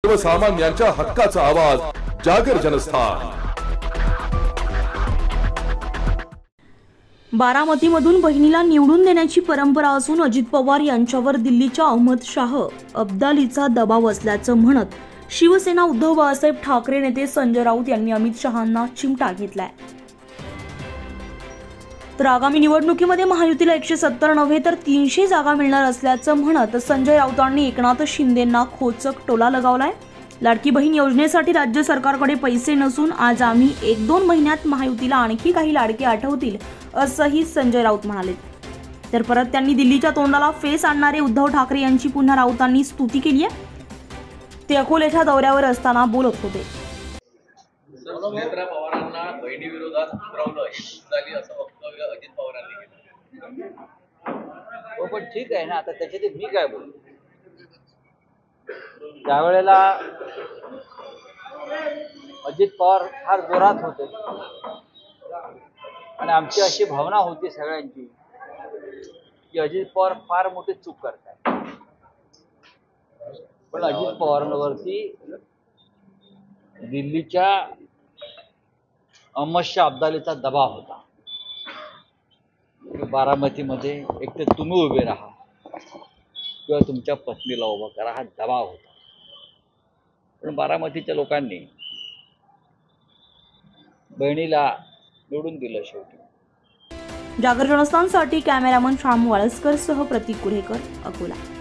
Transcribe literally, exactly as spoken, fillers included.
सर्वसामान्यांच्या हक्काचा आवाज जागर जनस्थान। बारामतीमधून बहिणीला निवडून देण्याची परंपरा असून अजित पवार यांच्यावर दिल्लीच्या अहमद शाह अब्दालीचा दबाव असल्याचं म्हणत शिवसेना उद्धव बाळासाहेब ठाकरे नेते संजय राऊत यांनी अमित शहांना चिमटा घेतलाय। तर आगामी निवडणुकीमध्ये महायुतीला एकशे सत्तर नव्हे तर तीनशे जागा मिळणार असल्याचं म्हणत संजय राऊतांनी एकनाथ शिंदेंना खोचक टोला लगावलाय। लाडकी बहीण योजनेसाठी राज्य सरकारकडे पैसे नसून आज आम्ही एक दोन महिन्यात महायुतीला आणखी काही लाडके आठवतील असंही संजय राऊत म्हणाले। तर परत त्यांनी दिल्लीच्या तोंडाला फेस आणणारे उद्धव ठाकरे यांची पुन्हा राऊतांनी स्तुती केली आहे। ते अकोल्याच्या दौऱ्यावर असताना बोलत होते। सुनेत्रा पवारांना बहिणी विरोधात उतरवलं ही चूक झाली असं वक्तव्य अजित पवारांनी केलं। हो पण ठीक आहे ना, आता त्याच्यात मी काय बोलू। त्यावेळेला अजित पवार फार जोरात होते आणि आमची अशी भावना होती सगळ्यांची की अजित पवार फार मोठी चूक करतात, पण अजित पवारांवरती दिल्लीच्या अहमद शाह अब्दालीचा दबाव होता। बारामतीमध्ये एक तर तुम्ही उभे राहा किंवा तुमच्या पत्नीला उभा करा, हा दबाव होता। पण बारामतीच्या लोकांनी बहिणीला निवडून दिलं शेवटी। जागर जनस्थानसाठी कॅमेरामन श्याम वाळस्कर सह प्रतीक कुरेकर, अकोला।